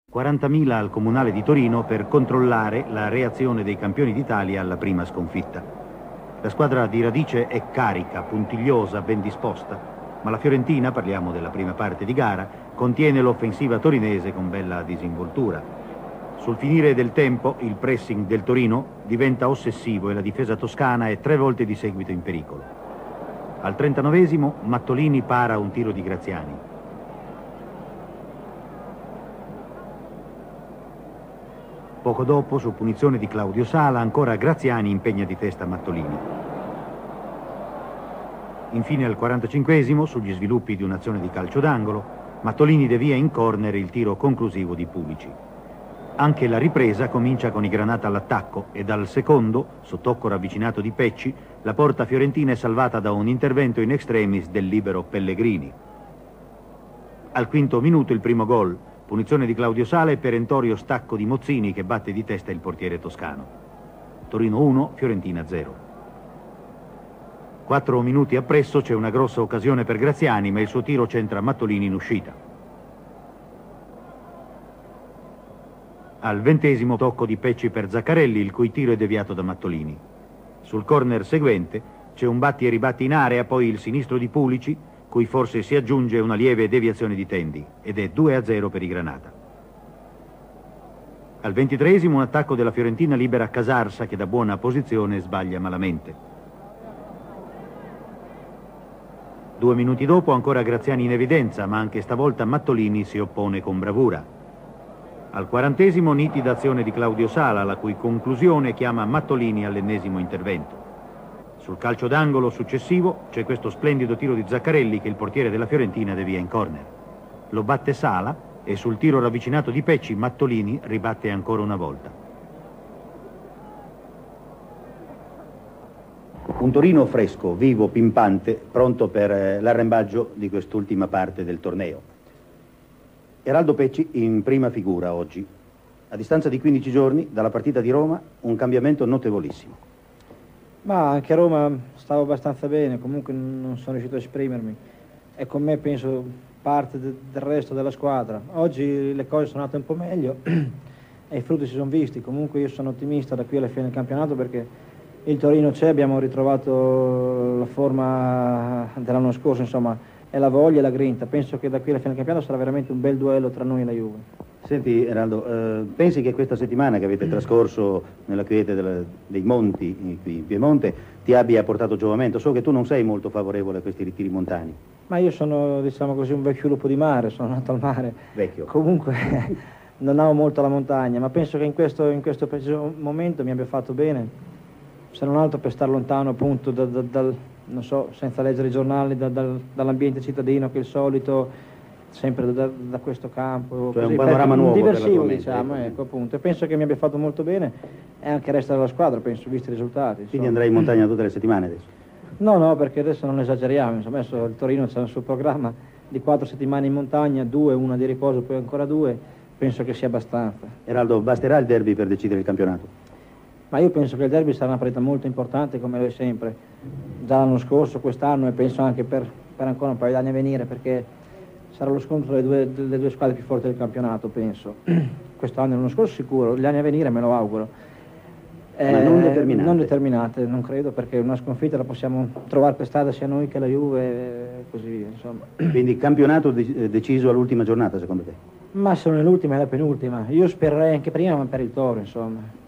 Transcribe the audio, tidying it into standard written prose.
40.000 al Comunale di Torino per controllare la reazione dei campioni d'Italia alla prima sconfitta. La squadra di Radice è carica, puntigliosa, ben disposta, ma la Fiorentina, parliamo della prima parte di gara, contiene l'offensiva torinese con bella disinvoltura. Sul finire del tempo il pressing del Torino diventa ossessivo e la difesa toscana è 3 volte di seguito in pericolo. Al 39esimo Mattolini para un tiro di Graziani. Poco dopo, su punizione di Claudio Sala, ancora Graziani impegna di testa Mattolini. Infine al 45esimo, sugli sviluppi di un'azione di calcio d'angolo, Mattolini devia in corner il tiro conclusivo di Pulici. Anche la ripresa comincia con i Granata all'attacco e dal secondo, su tocco ravvicinato di Pecci, la porta fiorentina è salvata da un intervento in extremis del libero Pellegrini. Al quinto minuto il primo gol. Punizione di Claudio Sala e perentorio stacco di Mozzini che batte di testa il portiere toscano. Torino 1, Fiorentina 0. 4 minuti appresso c'è una grossa occasione per Graziani, ma il suo tiro centra Mattolini in uscita. Al 20esimo tocco di Pecci per Zaccarelli, il cui tiro è deviato da Mattolini. Sul corner seguente c'è un batti e ribatti in area, poi il sinistro di Pulici, cui forse si aggiunge una lieve deviazione di Tendi, ed è 2-0 per i Granata. Al 23esimo un attacco della Fiorentina libera Casarsa che da buona posizione sbaglia malamente. 2 minuti dopo ancora Graziani in evidenza, ma anche stavolta Mattolini si oppone con bravura. Al 40esimo nitida azione di Claudio Sala, la cui conclusione chiama Mattolini all'ennesimo intervento. Sul calcio d'angolo successivo c'è questo splendido tiro di Zaccarelli che il portiere della Fiorentina devia in corner. Lo batte Sala e sul tiro ravvicinato di Pecci Mattolini ribatte ancora una volta. Un Torino fresco, vivo, pimpante, pronto per l'arrembaggio di quest'ultima parte del torneo. Eraldo Pecci in prima figura oggi. A distanza di 15 giorni dalla partita di Roma un cambiamento notevolissimo. Ma anche a Roma stavo abbastanza bene, comunque non sono riuscito a esprimermi e con me penso parte del resto della squadra. Oggi le cose sono andate un po' meglio e i frutti si sono visti. Comunque io sono ottimista da qui alla fine del campionato perché il Torino c'è, abbiamo ritrovato la forma dell'anno scorso, insomma, e la voglia e la grinta. Penso che da qui alla fine del campionato sarà veramente un bel duello tra noi e la Juve. Senti Eraldo, pensi che questa settimana che avete trascorso nella quiete dei monti qui in Piemonte ti abbia portato giovamento? So che tu non sei molto favorevole a questi ritiri montani. Ma io sono, diciamo così, un vecchio lupo di mare, sono nato al mare. Vecchio. Comunque non amo molto la montagna, ma penso che in questo preciso momento mi abbia fatto bene, se non altro per stare lontano appunto non so, senza leggere i giornali, dall'ambiente cittadino che è il solito, sempre da questo campo. Cioè così, un panorama nuovo diversivo, per diciamo, ecco appunto. E penso che mi abbia fatto molto bene e anche il resto della squadra, penso, visti i risultati. Quindi andrai in montagna tutte le settimane adesso? No, perché adesso non esageriamo, insomma, adesso il Torino c'è il suo programma di 4 settimane in montagna, 2, una di riposo, poi ancora 2, penso che sia abbastanza. Eraldo, basterà il derby per decidere il campionato? Ma io penso che il derby sarà una partita molto importante come lo è sempre, già l'anno scorso, quest'anno e penso anche per ancora un paio di anni a venire, perché sarà lo scontro delle due squadre più forti del campionato, penso. Quest'anno e l'anno scorso sicuro, gli anni a venire me lo auguro. Ma non determinate? Non determinate, non credo, perché una sconfitta la possiamo trovare per strada sia noi che la Juve e così via, insomma. Quindi campionato deciso all'ultima giornata, secondo te? Ma se non è l'ultima è la penultima. Io spererei anche prima, ma per il Toro, insomma.